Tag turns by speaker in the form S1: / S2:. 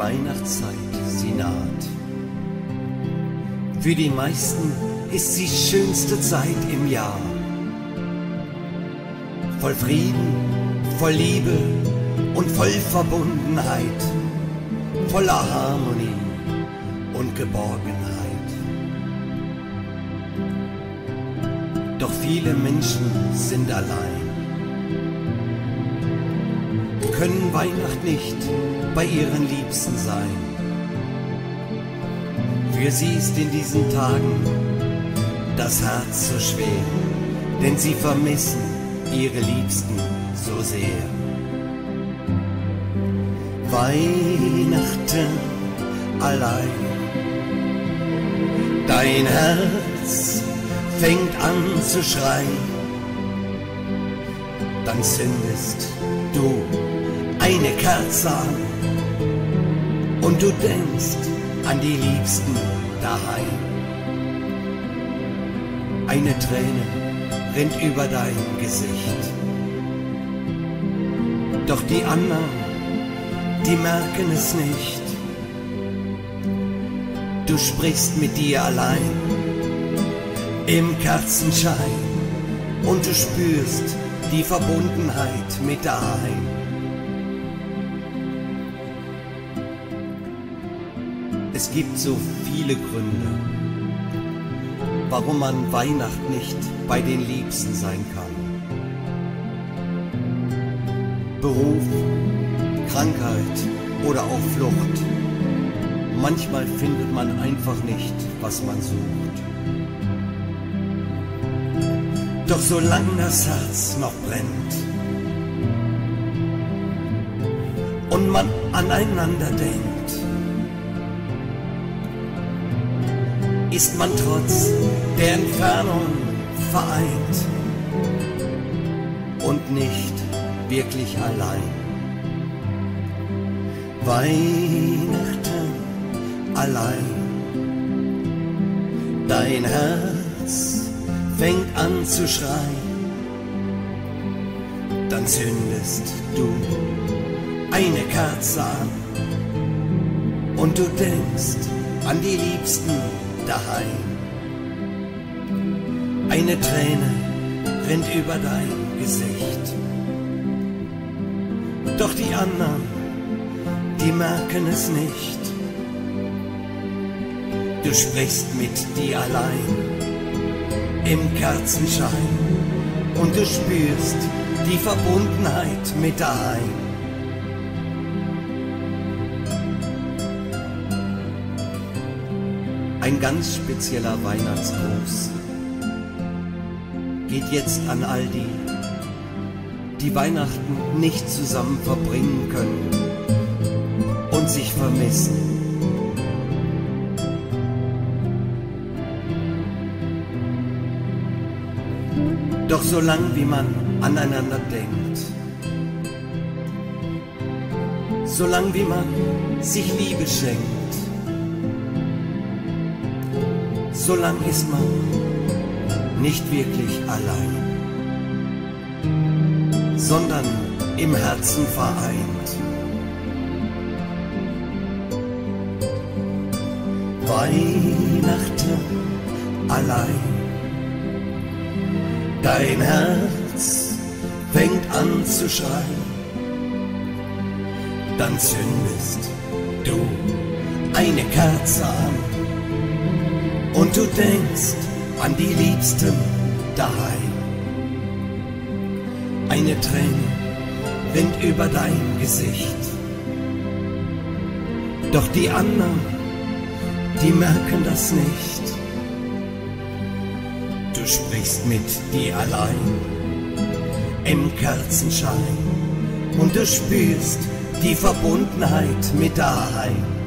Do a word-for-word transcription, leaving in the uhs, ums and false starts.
S1: Weihnachtszeit, sie naht. Für die meisten ist sie schönste Zeit im Jahr. Voll Frieden, voll Liebe und voll Verbundenheit, voller Harmonie und Geborgenheit. Doch viele Menschen sind allein, können Weihnacht nicht bei ihren Liebsten sein. Für sie ist in diesen Tagen das Herz so schwer, denn sie vermissen ihre Liebsten so sehr. Weihnachten allein, dein Herz fängt an zu schreien, dann zündest du eine Kerze an und du denkst an die Liebsten daheim. Eine Träne rinnt über dein Gesicht, doch die anderen, die merken es nicht. Du sprichst mit dir allein im Kerzenschein und du spürst die Verbundenheit mit daheim. Es gibt so viele Gründe, warum man Weihnacht nicht bei den Liebsten sein kann. Beruf, Krankheit oder auch Flucht. Manchmal findet man einfach nicht, was man sucht. Doch solange das Herz noch brennt und man aneinander denkt, ist man trotz der Entfernung vereint und nicht wirklich allein. Weihnachten allein, dein Herz fängt an zu schreien, dann zündest du eine Kerze an und du denkst an die Liebsten daheim. Eine Träne rinnt über dein Gesicht, doch die anderen, die merken es nicht. Du sprichst mit dir allein im Kerzenschein und du spürst die Verbundenheit mit daheim. Ein ganz spezieller Weihnachtsgruß geht jetzt an all die, die Weihnachten nicht zusammen verbringen können und sich vermissen. Doch solange wie man aneinander denkt, solange wie man sich Liebe schenkt, solang ist man nicht wirklich allein, sondern im Herzen vereint. Weihnachten allein, dein Herz fängt an zu schreien, dann zündest du eine Kerze an und du denkst an die Liebsten daheim. Eine Träne rinnt über dein Gesicht, doch die anderen, die merken das nicht. Du sprichst mit dir allein im Kerzenschein und du spürst die Verbundenheit mit daheim.